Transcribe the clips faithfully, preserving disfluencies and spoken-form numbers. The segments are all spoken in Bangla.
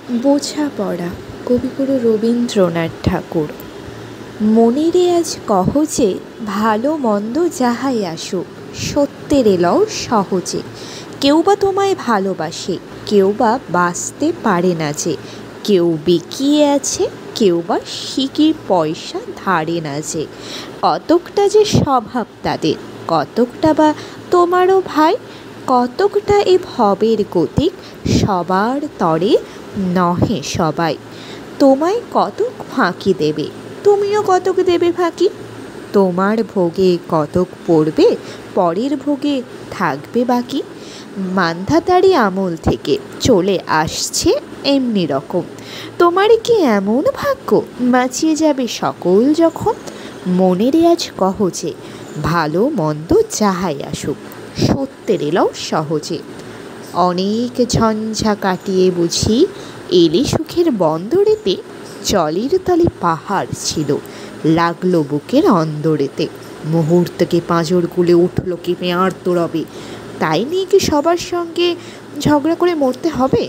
বোঝাপড়া কবিগুরু রবীন্দ্রনাথ ঠাকুর। মনেরে আজ কহ যে ভালো মন্দ যাহাই আসুক, সত্যের এলও সহজে। কেউ বা তোমায় ভালোবাসে, কেউ বা বাঁচতে পারে না যে। কেউ বিকিয়ে আছে, কেউ বা সিকির পয়সা ধারে না যে। কতকটা যে স্বভাব তাদের, কতকটা বা তোমারও ভাই, কতকটা এ ভবের গতিক, সবার তরে নহে সবাই। তোমায় কতক ফাঁকি দেবে, তুমিও কতক দেবে ফাঁকি। তোমার ভোগে কতক পড়বে, পরের ভোগে থাকবে বাকি। মান্ধাতারি আমল থেকে চলে আসছে এমনি রকম। তোমার কি এমন ভাগ্য, বাঁচিয়ে যাবে সকল যখন। মনেরে আজ কহ যে ভালো মন্দ যাহাই আসুক, সত্যের এলও সহজে। অনেক ঝঞ্ঝা কাটিয়ে বুঝি এলে সুখের বন্দরেতে। জলের তলে পাহাড় ছিল, লাগলো বুকের অন্দরেতে। মুহূর্তকে পাঁজর গুলে উঠল কেঁপে আর্তরবে। তাই নিয়ে কি সবার সঙ্গে ঝগড়া করে মরতে হবে?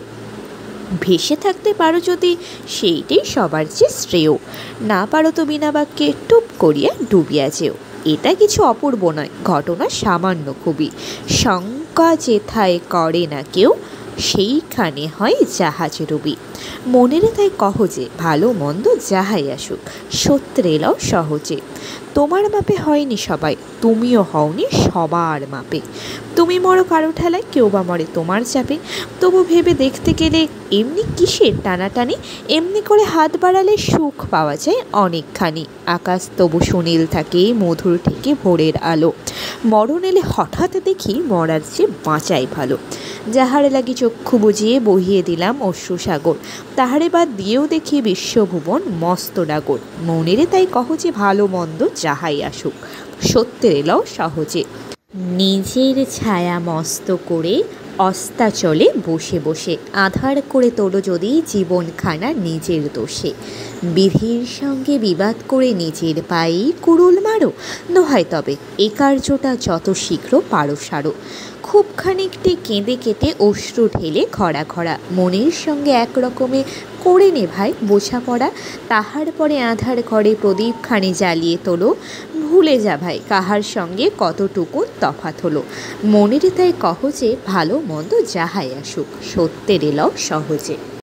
ভেসে থাকতে পারো যদি সেইটাই সবার চেয়ে শ্রেয়। না পারো তো বিনা বাক্যে টুপ করিয়া ডুবিয়া যেও। এটা কিছু অপূর্ব নয়, ঘটনা সামান্য খুবই। শঙ্কা যেথায় করে না কেউ, সেইখানে হয় জাহাজে ডুবি। মনেরে তাই কহ যে ভালো মন্দ যাহাই আসুক, সত্যের এলও সহজে। তোমার মাপে হয়নি সবাই, তুমিও হওনি সবার মাপে। তুমি মরো কারো ঠেলায়, কেউ বা মরে তোমার চাপে। তবু ভেবে দেখতে গেলে এমনি কিসের টানাটানি। এমনি করে হাত বাড়ালে সুখ পাওয়া যায় অনেকখানি। আকাশ তবু সুনীল থাকে, মধুর থেকে ভোরের আলো। মরণ এলে হঠাৎ দেখি মরার চেয়ে বাঁচাই ভালো। যাহার লাগি চক্ষু বুঝিয়ে বহিয়ে দিলাম অশ্রুসাগর, তাহারে বাদ দিয়েও দেখি বিশ্বভুবন মস্ত ডাগর। মনেরে তাই কহ যে ভালো মন্দ যাহাই আসুক, সত্যের এলও সহজে। নিজের ছায়া মস্ত করে অস্তাচলে বসে বসে, আধার করে তোলো যদি জীবনখানা নিজের দোষে। বিধির সঙ্গে বিবাদ করে নিজের পায়েই কুড়ুল মারো, দোহাই তবে এ কার্যটা যত শীঘ্র পারো সারো। খুব খানিকটি কেঁদে কেটে অশ্রু ঢেলে খরা খরা, মনের সঙ্গে এক রকমে করে নে ভাই বোঝাপড়া। তাহার পরে আধার ঘরে প্রদীপখানি জ্বালিয়ে তোলো, ভুলে যা ভাই কাহার সঙ্গে কতটুকু তফাৎ হলো। মনেরে তাই কহ যে ভালো মন্দ যাহাই আসুক, সত্যের এলও সহজে।